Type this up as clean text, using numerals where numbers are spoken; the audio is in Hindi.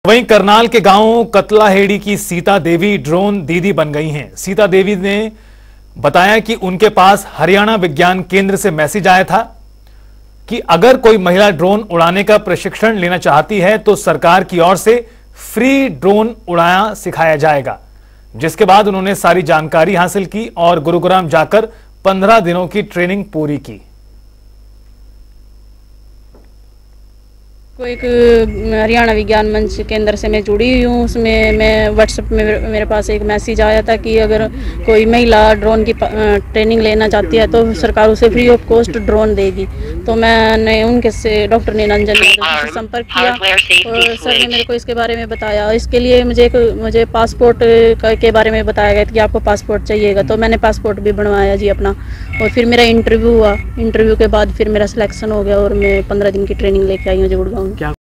वहीं करनाल के गांव कतलाहेड़ी की सीता देवी ड्रोन दीदी बन गई हैं। सीता देवी ने बताया कि उनके पास हरियाणा विज्ञान केंद्र से मैसेज आया था कि अगर कोई महिला ड्रोन उड़ाने का प्रशिक्षण लेना चाहती है तो सरकार की ओर से फ्री ड्रोन उड़ाना सिखाया जाएगा। जिसके बाद उन्होंने सारी जानकारी हासिल की और गुरुग्राम जाकर 15 दिनों की ट्रेनिंग पूरी की। को एक हरियाणा विज्ञान मंच केंद्र से मैं जुड़ी हुई हूँ। उसमें मैं व्हाट्सएप में मेरे पास एक मैसेज आया था कि अगर कोई महिला ड्रोन की ट्रेनिंग लेना चाहती है तो सरकार उसे फ्री ऑफ कॉस्ट ड्रोन देगी। तो मैंने उनके से डॉक्टर निरंजन यादव से संपर्क किया और सर ने मेरे को इसके बारे में बताया। इसके लिए मुझे पासपोर्ट के बारे में बताया गया कि आपको पासपोर्ट चाहिएगा, तो मैंने पासपोर्ट भी बनवाया जी अपना। और फिर मेरा इंटरव्यू हुआ। इंटरव्यू के बाद फिर मेरा सिलेक्शन हो गया और मैं 15 दिन की ट्रेनिंग लेके आई हूँ गुड़गांव।